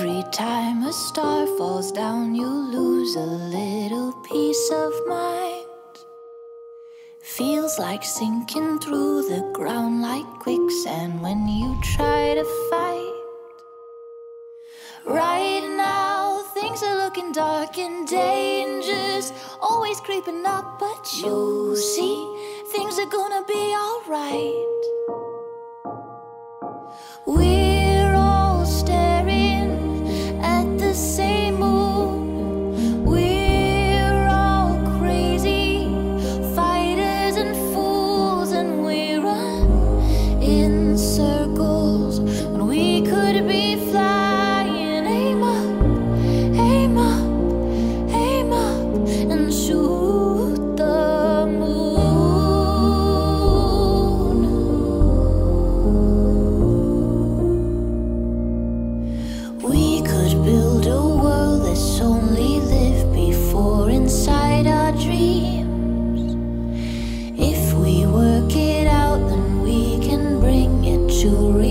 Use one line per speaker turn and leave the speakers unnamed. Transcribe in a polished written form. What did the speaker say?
Every time a star falls down, you lose a little piece of mind. Feels like sinking through the ground like quicksand when you try to fight. Right now, things are looking dark and dangerous, always creeping up, but you'll see things are gonna be alright. We're all staring at the same moon. We're all crazy fighters and fools, and we run in circles when we could be flying. Aim up, aim up, aim up, and shoot the moon. We could build a world that's only lived before inside our dreams. If we work it out, then we can bring it to